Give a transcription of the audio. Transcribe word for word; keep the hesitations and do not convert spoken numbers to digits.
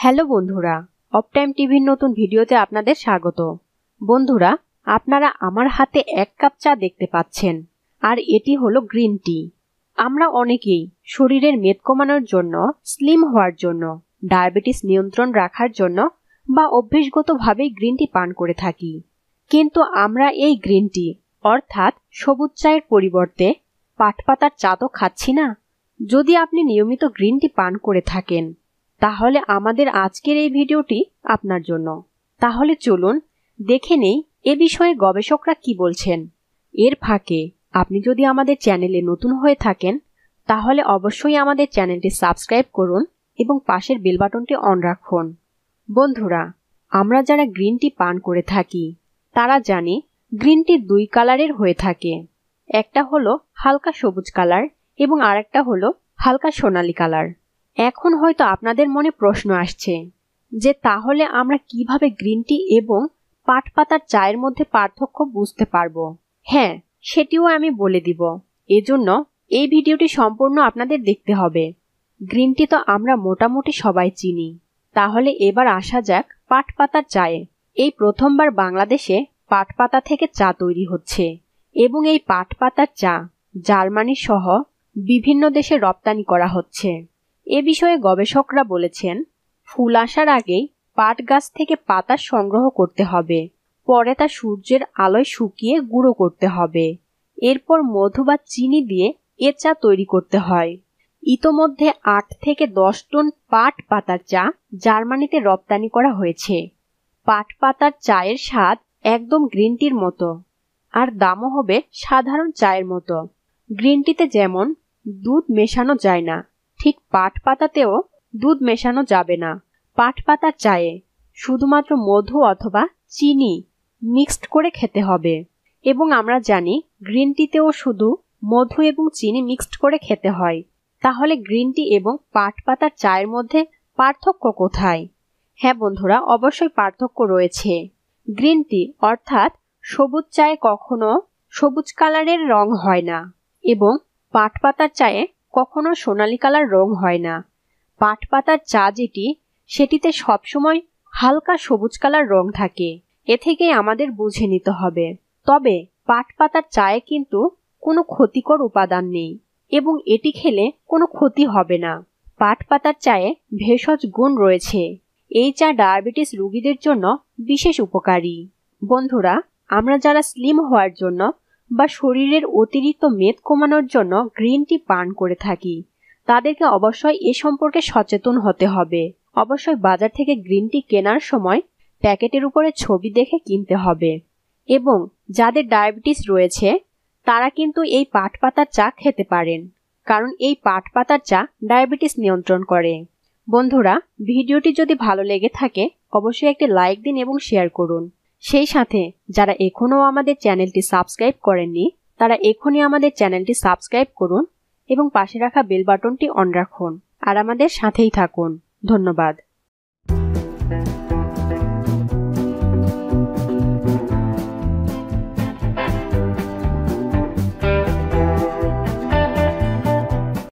Hello বন্ধুরা, of time টিভির নতুন ভিডিওতে আপনাদের স্বাগত। বন্ধুরা, আপনারা আমার হাতে এক কাপ চা দেখতে পাচ্ছেন, আর এটি হলো গ্রিন টি। আমরা অনেকেই শরীরের মেদ কমানোর জন্য, স্লিম হওয়ার জন্য, ডায়াবেটিস নিয়ন্ত্রণ রাখার জন্য বা অভ্যাসগতভাবেই গ্রিন টি পান করে থাকি। কিন্তু আমরা এই গ্রিন টি অর্থাৎ সবুজ চায়ের পরিবর্তে পাটপাতার চা তো খাচ্ছি না। যদি আপনি নিয়মিত গ্রিন টি পান করে থাকেন, তাহলে আমাদের আজকের এই ভিডিওটি আপনার জন্য। তাহলে চলুন দেখে নেই এ বিষয়ে গবেষকরা কি বলছেন। এর ফাঁকে আপনি যদি আমাদের চ্যানেলে নতুন হয়ে থাকেন, তাহলে অবশ্যই আমাদের চ্যানেলটি সাবস্ক্রাইব করুন এবং পাশের বেল বাটনটি অন রাখুন। বন্ধুরা, আমরা যারা গ্রিন টি পান করে থাকি তারা জানি গ্রিন টি দুই কালারের হয়ে থাকে। একটা হলো হালকা সবুজ কালার এবং আরেকটা হলো হালকা সোনালী কালার। এখন হয়তো আপনাদের মনে প্রশ্ন আসছে যে তাহলে আমরা কিভাবে গ্রিন টি এবং পাটপাতার চায়ের মধ্যে পার্থক্য বুঝতে পারবো। হ্যাঁ, সেটিও আমি বলে দিব। এজন্য এই ভিডিওটি সম্পূর্ণ আপনাদের দেখতে হবে। গ্রিন টি তো আমরা মোটামুটি সবাই চিনি, তাহলে এবার আসা যাক পাটপাতার চায়ে। এই প্রথমবার বাংলাদেশে পাটপাতা থেকে চা তৈরি হচ্ছে এবং এই পাটপাতার চা জার্মানি সহ বিভিন্ন দেশে রপ্তানি করা হচ্ছে। এ বিষয়ে গবেষকরা বলেছেন, ফুল আসার আগেই পাট গাছ থেকে পাতা সংগ্রহ করতে হবে, পরে তা সূর্যের আলোয় শুকিয়ে গুঁড়ো করতে হবে, এরপর মধু বা চিনি দিয়ে এ চা তৈরি করতে হয়। ইতোমধ্যে আট থেকে দশ টন পাট পাতার চা জার্মানিতে রপ্তানি করা হয়েছে। পাট পাতার চায়ের স্বাদ একদম গ্রিন টির মতো, আর দামও হবে সাধারণ চায়ের মতো। গ্রিন টিতে যেমন দুধ মেশানো যায় না, ঠিক পাট পাতাতেও দুধ মেশানো যাবে না। পাট পাতার চায়ে শুধুমাত্র মধু অথবা চিনি মিক্সড করে খেতে হবে, এবং আমরা জানি গ্রিন টিতেও শুধু মধু এবং চিনি মিক্সড করে খেতে হয়। তাহলে গ্রিন টি এবং পাট পাতার চায়ের মধ্যে পার্থক্য কোথায়? হ্যাঁ বন্ধুরা, অবশ্যই পার্থক্য রয়েছে। গ্রিন টি অর্থাৎ সবুজ চায়ে কখনো সবুজ কালারের রং হয় না, এবং পাট পাতার চায়ে কখনো সোনালী কালার রং হয় না। পাট পাতার চা যেটি, সেটিতে সবসময় হালকা সবুজ কালার রং থাকে। এ থেকেই আমাদের বুঝে নিতে হবে। তবে পাট পাতার চায়ে কিন্তু কোনো ক্ষতিকর উপাদান নেই এবং এটি খেলে কোনো ক্ষতি হবে না। পাট পাতার চায়ে ভেষজ গুণ রয়েছে। এই চা ডায়াবেটিস রোগীদের জন্য বিশেষ উপকারী। বন্ধুরা, আমরা যারা স্লিম হওয়ার জন্য বা শরীরের অতিরিক্ত মেদ কমানোর জন্য গ্রিন টি পান করে থাকি, তাদেরকে অবশ্যই এ সম্পর্কে সচেতন হতে হবে। অবশ্যই বাজার থেকে গ্রিন টি কেনার সময় প্যাকেটের উপরে ছবি দেখে কিনতে হবে। এবং যাদের ডায়াবেটিস রয়েছে তারা কিন্তু এই পাট পাতার চা খেতে পারেন, কারণ এই পাট পাতার চা ডায়াবেটিস নিয়ন্ত্রণ করে। বন্ধুরা, ভিডিওটি যদি ভালো লেগে থাকে অবশ্যই একটি লাইক দিন এবং শেয়ার করুন। সেই সাথে যারা এখনও আমাদের চ্যানেলটি সাবস্ক্রাইব করেননি তারা এখনই আমাদের চ্যানেলটি সাবস্ক্রাইব করুন এবং পাশে রাখা বেল বাটনটি অন রাখুন, আর আমাদের সাথেই থাকুন। ধন্যবাদ।